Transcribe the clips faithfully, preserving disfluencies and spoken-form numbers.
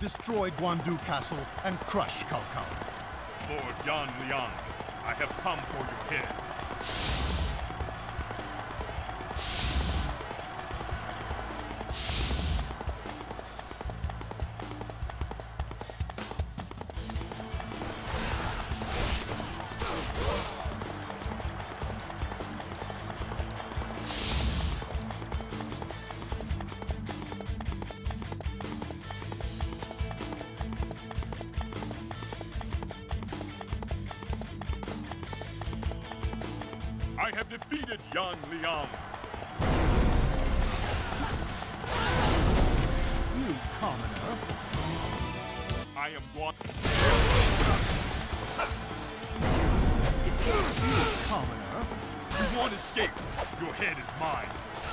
destroy Guandu Castle and crush Cao Cao. Lord Yan Liang, I have come for your head. I have defeated Yan Liang. You commoner. I am Guan. You commoner. You won't escape. Your head is mine.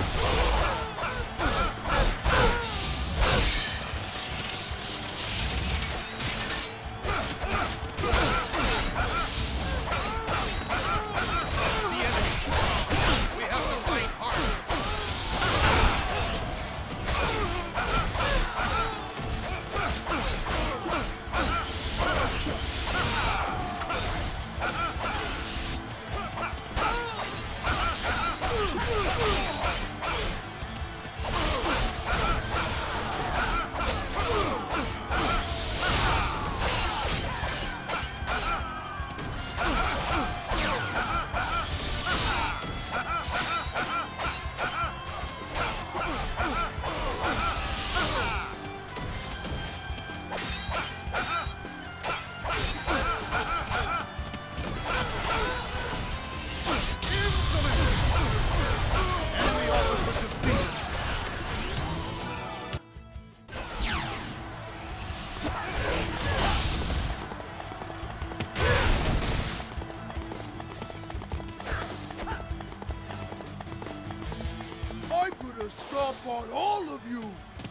I'm gonna stomp on all of you!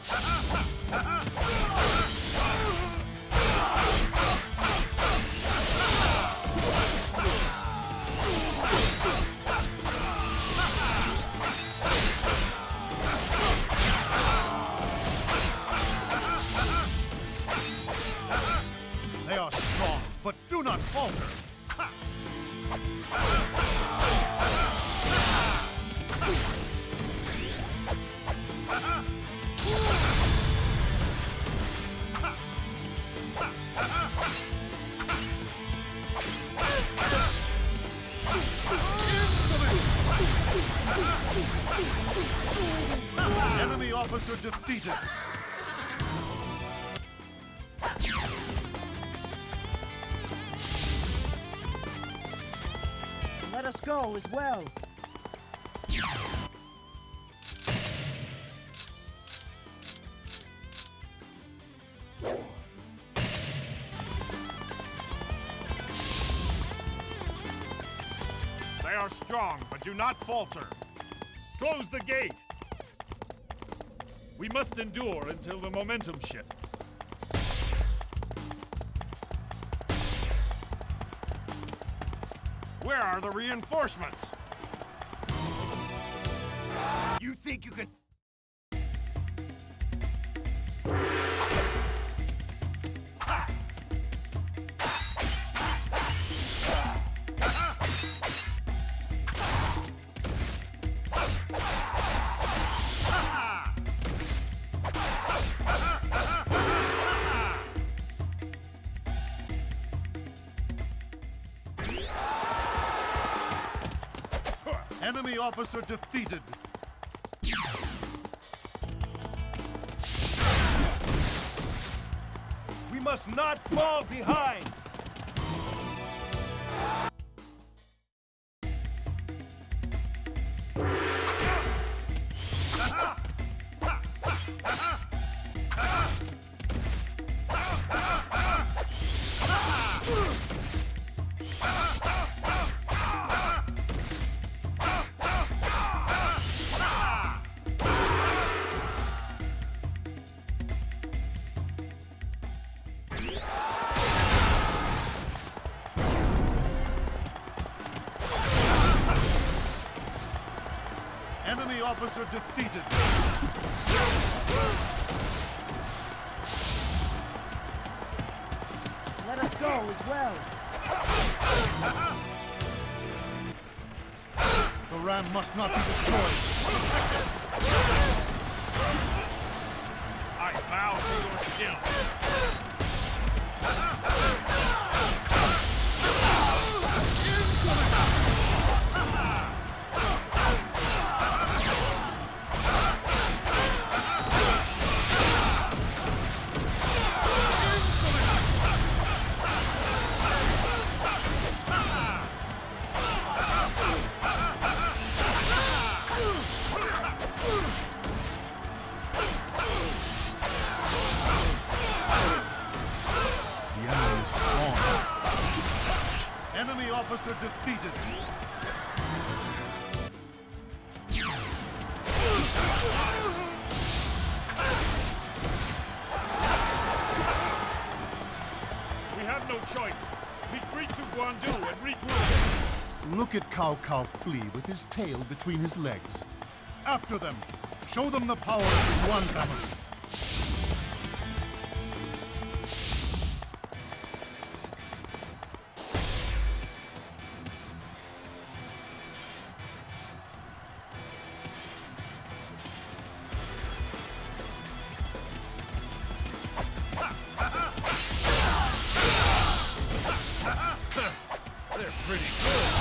They are strong, but do not falter. Ha! Enemy officer defeated. Let us go as well. They are strong, but do not falter. Close the gate. We must endure until the momentum shifts. Where are the reinforcements? You think you can... Enemy officer defeated. We must not fall behind! Enemy officer defeated. us go as well. The ram must not be destroyed. I bow to your skill. Enemy officer defeated. We have no choice. Retreat to Guandu and regroup. Look at Cao Cao flee with his tail between his legs. After them. Show them the power of the Yuan family. They're pretty good.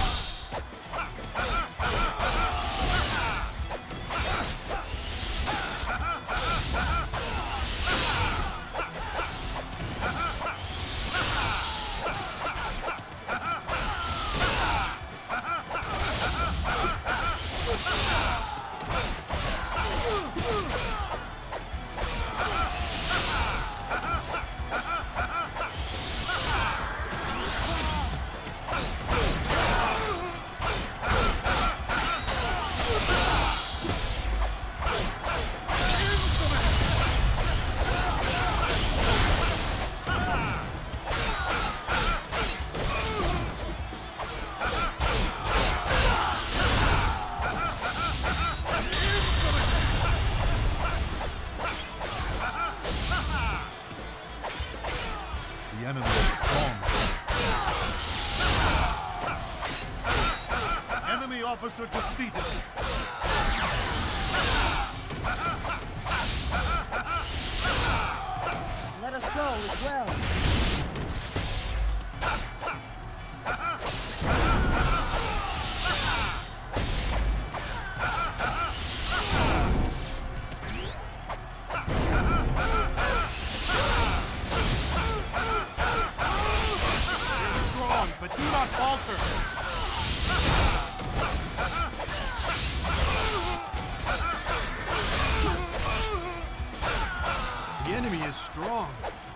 The enemy is strong. Enemy officer defeated. Let us go as well. But do not falter. The enemy is strong.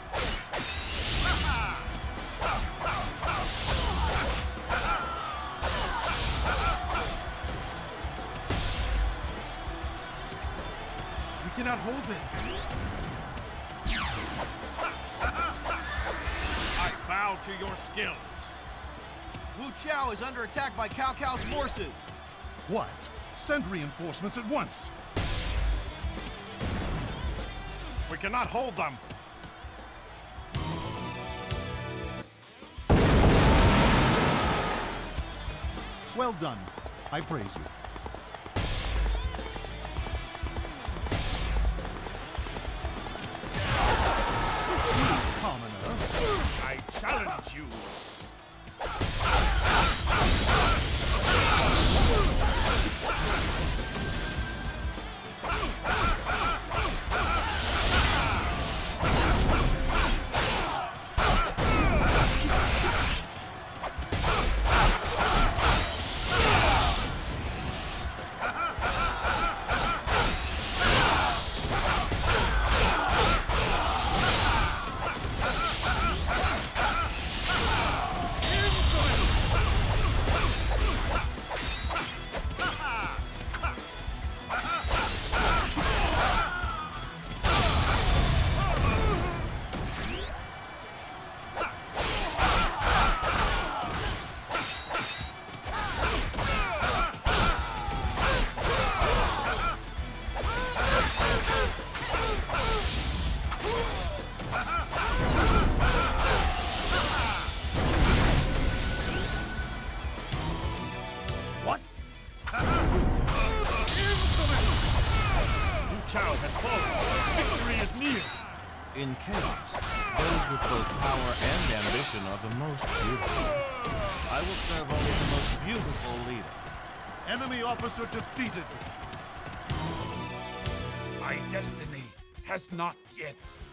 We cannot hold it. I bow to your skills. Wu Qiao is under attack by Cao Cao's forces. What? Send reinforcements at once. We cannot hold them. Well done. I praise you. Commoner. I challenge you. in chaos. Those with both power and ambition are the most beautiful. I will serve only the most beautiful leader. Enemy officer defeated. My destiny has not yet